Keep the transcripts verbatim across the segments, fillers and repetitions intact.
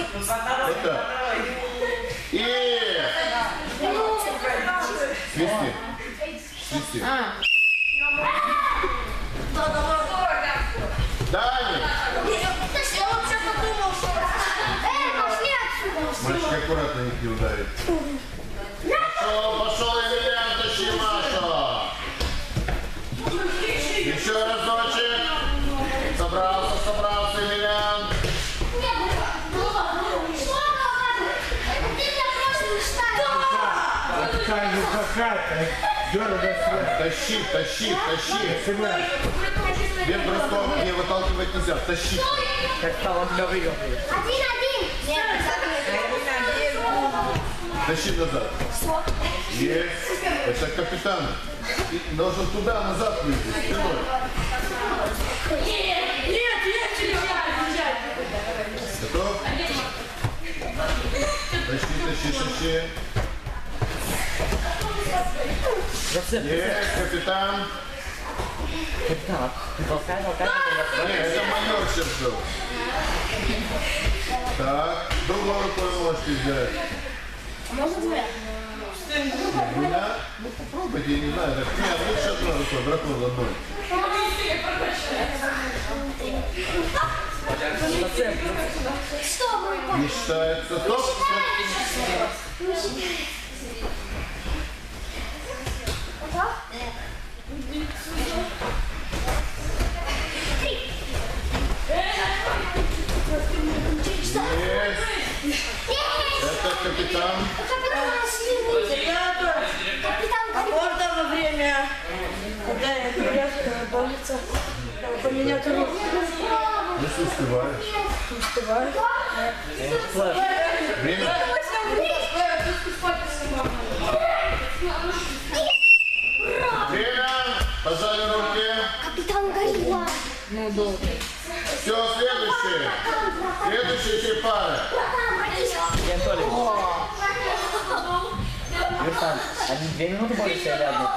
Это. И... Свисти. Свисти. Дани! Мальчик аккуратно их не ударит. Пошел, пошел, Емельян, тащи Машу. Еще разочек. Собрался, собрался, Емельян. Тащи, тащи, тащи. Без бросков не выталкивать нельзя. Тащи. Как стало для выигрыша. Один-один. Тащи назад. Есть. Это капитан. Ты должен туда, назад выйти. Спиной. Нет, нет, я Готов? Тащи, тащи, тащи. Есть, капитан. Капитан, толкай, толкай. Нет, это майор сейчас был. Так, другой рукой можете взять. Можно две? Да? Ну попробуйте, я не знаю. Так, нет, лучше одной рукой, дракон одной. Что? Не считается. Стоп. Есть. Это капитан. А можно во время, когда я перевязка больница, поменять руку? Если успеваешь. Успеваю. Время. Время. Пожали руки. Капитан Горилла. Ну, долго. Все, следующее. Следующая пара. Версан, они две минуты борешься или одну?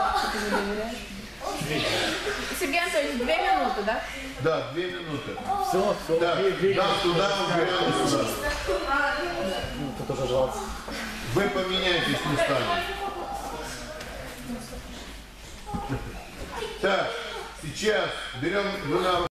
Сергей Анатольевич, две минуты, да? Да, две минуты. Все, все. Да, да, туда, убираем сюда. Ну, тут уже желался. Вы поменяетесь местами. Так, сейчас берем двумя